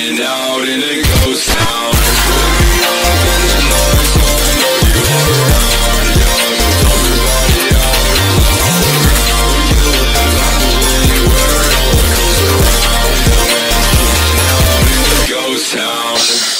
hanging out in a ghost town. Looking up in the night, so I know you are around. Yeah, I moved everybody out and left all around. You live happily where it all comes around. Yeah, man, hanging out in a ghost town.